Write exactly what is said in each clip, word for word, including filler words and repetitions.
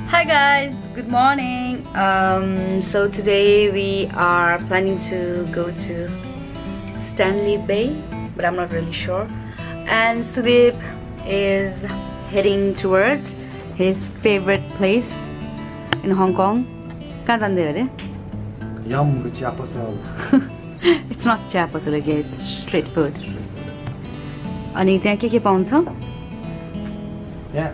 Hi guys, good morning. Um, so today we are planning to go to Stanley Bay, but I'm not really sure. And Sudeep is heading towards his favorite place in Hong Kong. Kahan jande hare? Yum, Chia Pasal. It's not Chia Pasal, it's street food. Ani त्यहाँ के के पाउँछ? Yeah.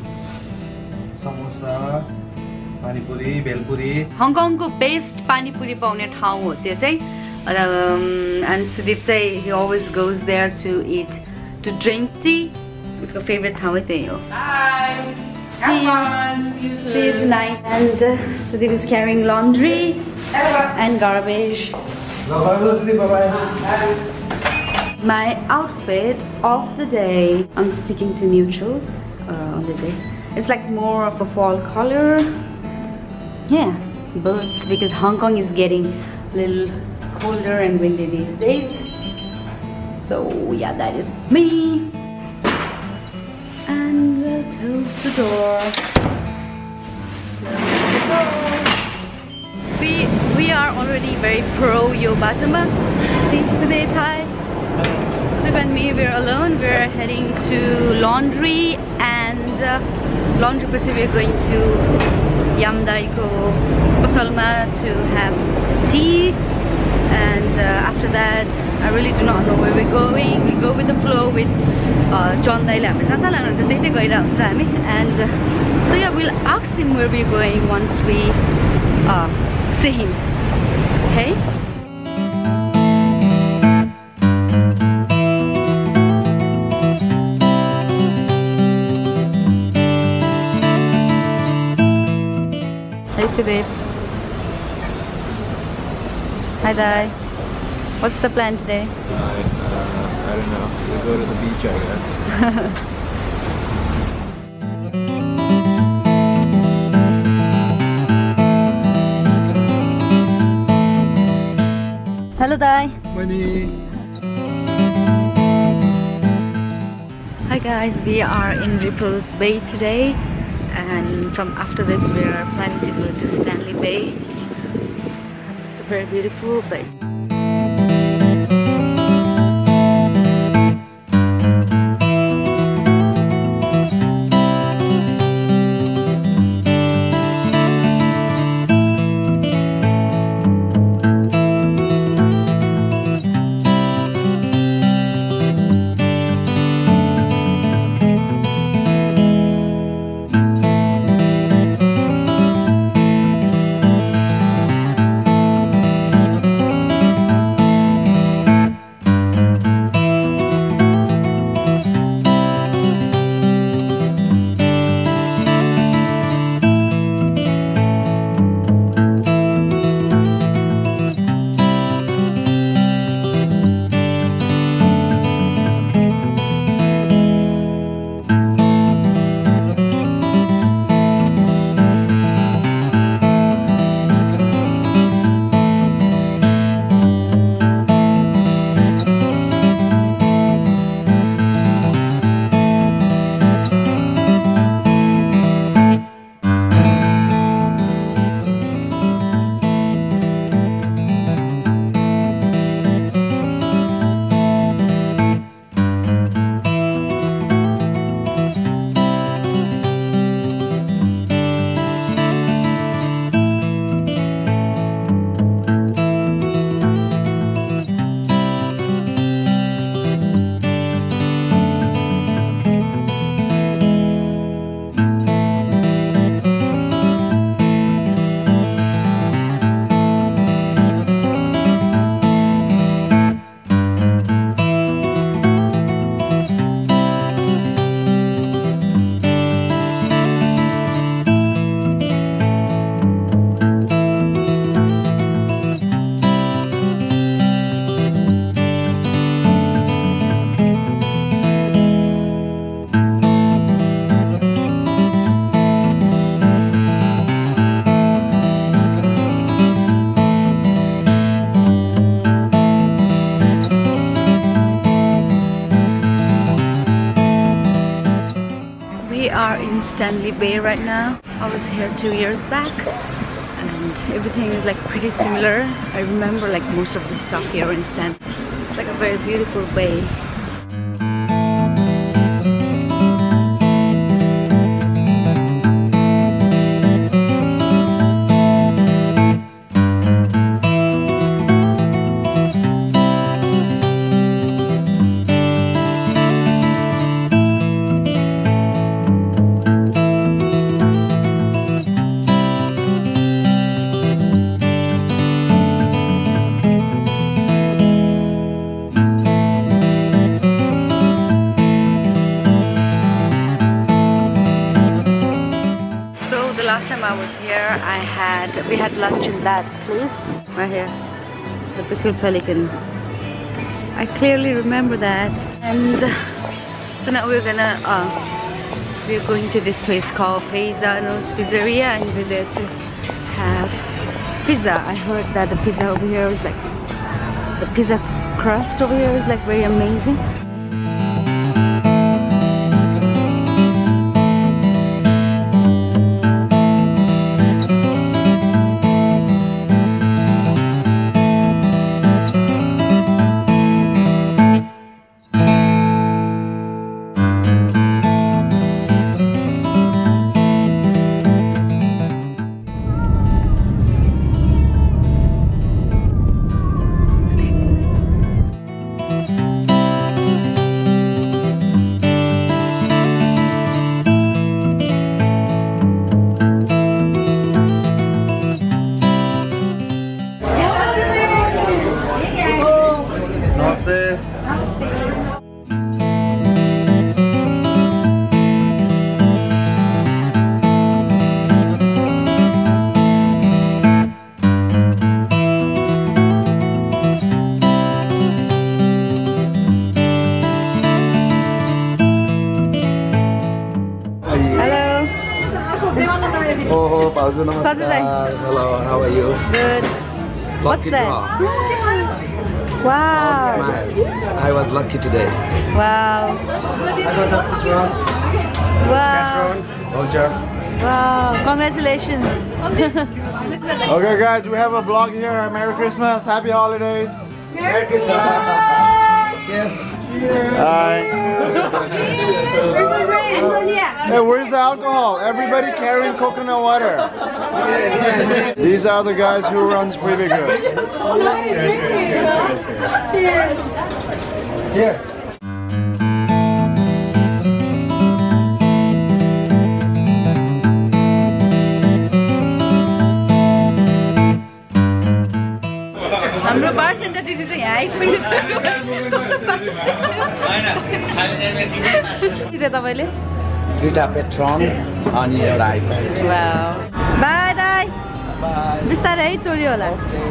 Samosa, pani puri, bel puri. Hong Kong ko best pani puri paउने ठाउँ हो त्यो चाहिँ. Um, and Sudeep say he always goes there to eat, to drink tea. His favorite ठाउँ है त्यही हो. Bye. See you. See you soon. See you tonight. And uh, Sudeep is carrying laundry and garbage. My outfit of the day. I'm sticking to neutrals uh, on this. It's like more of a fall color. Yeah, boots, because Hong Kong is getting a little colder and windy these days. So yeah, that is me. And uh, close the door. Close the door. We we are already very pro Yobatama. See today, Thai. Sudeep and me, we're alone. We're heading to laundry and uh, laundry पछि we're going to Yamdaiko Pasalma to have tea. And uh, after that, I really do not know where we're going. We go with the flow with uh, John Dai Lam. And uh, so yeah, we'll ask him where we're going once we uh, see him. Okay? Hey Sudeep. Hi Dai. What's the plan today? I, uh, I don't know. We'll go to the beach, I guess. Hello Dai. Money. Hi guys, we are in Repulse Bay today, and from after this we are planning to go to Stanley Bay. It's a very beautiful bay. Stanley Bay right now. I was here two years back and everything is like pretty similar. I remember like most of the stuff here in Stanley. It's like a very beautiful bay. Last time I was here, I had we had lunch in that place right here, the Pickled Pelican. I clearly remember that. And so now we're gonna uh, we're going to this place called Paisano's Pizzeria, and we're there to have pizza. I heard that the pizza over here is like the pizza crust over here is like very amazing. Oh, Pauju, namaskar. Hello, how are you? Good. What's Lucky that? draw. Wow. Smile. I was lucky today. Wow. I got up this one. Wow. Voucher. Wow. Congratulations. Okay guys, we have a vlog here. Merry Christmas, Happy Holidays. Merry Christmas. Hi. Hey, where's the alcohol? Everybody carrying coconut water. These are the guys who runs pretty good. Cheers. Cheers. हाम्रो bartender दिदी चाहिँ यहाँ आइपुगिसक्यो। के तपाईले? दुईटा patron अनि एउटा iPad. Wow. Bye दाइ। बाइ। बिस्तारै है चोरी होला।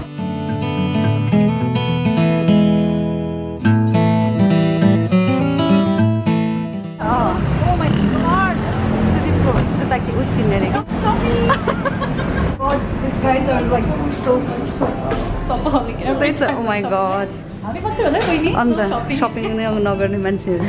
Oh my god. सुदीपको जुत्ता के उस किन्ने रे। God, these guys are like so so oh my god. अन्त shopping नगर्ने मान्छेहरु।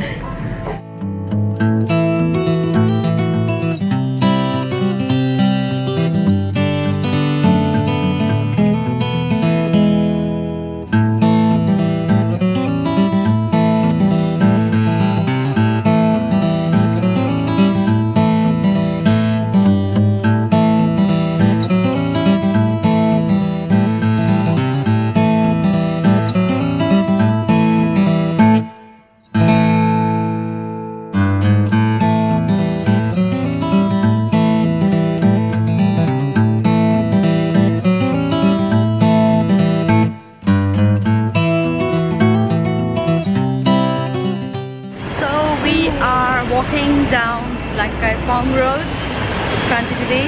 Walking down Langkai Farm Road, Krantikudi,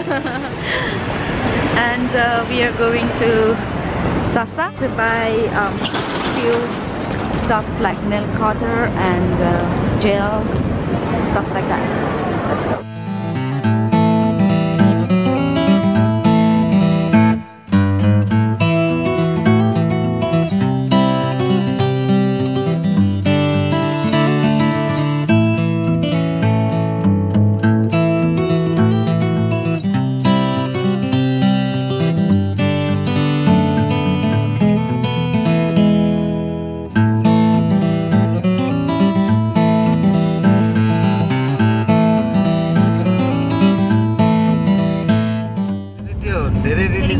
and uh, we are going to Sasa to buy um, few stuffs like nail cutter and uh, gel, stuff like that. Let's go.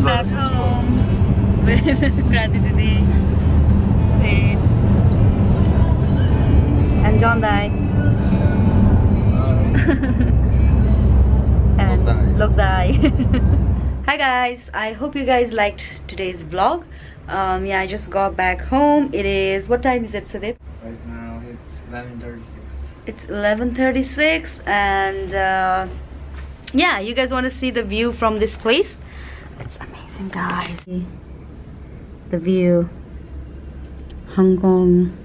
back home with Gratitude and John Dai and Lok Dai. Hi guys, I hope you guys liked today's vlog. Um, yeah, I just got back home. It is, what time is it, Sudeep? Right now it's eleven thirty-six. It's eleven thirty-six and uh, yeah, you guys want to see the view from this place? It's amazing, guys. The view, Hong Kong.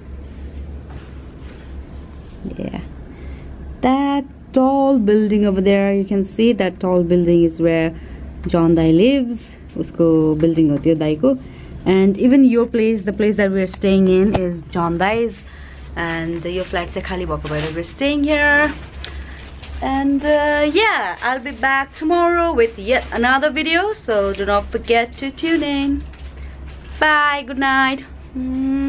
Yeah, that tall building over there, you can see that tall building is where John Dai lives. Usko building hotyo Dai ko. And even your place, the place that we're staying in, is John Dai's. And your flat se khali bhako bhayera we're staying here. And uh, yeah, I'll be back tomorrow with yet another video, so do not forget to tune in. Bye, good night. Mm.